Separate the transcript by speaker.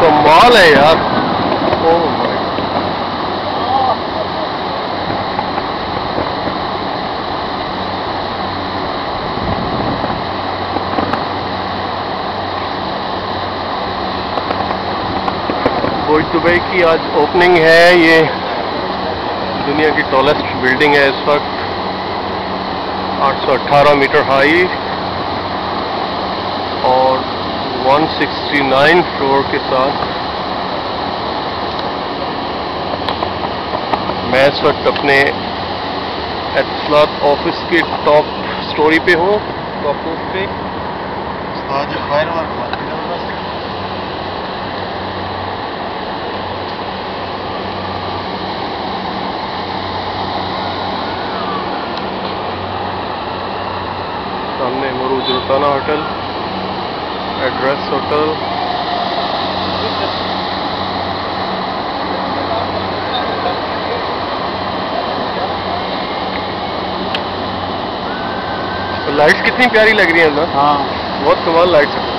Speaker 1: कमाल है यार। ओह माय, बुर्ज दुबई की आज ओपनिंग है। ये दुनिया की टॉलेस्ट बिल्डिंग है इस वक्त, 818 मीटर हाई और 169 फ्लोर के साथ। मैं इस वक्त अपने एतिसलात ऑफिस के टॉप स्टोरी पे हूँ, टॉप फ्लोर पे।
Speaker 2: आज फायर वर्क
Speaker 1: सामने Burj Rotana hotel, address hotel. Lights कितनी प्यारी लग रही है ना।
Speaker 2: हाँ
Speaker 1: बहुत कमाल लाइट्स है।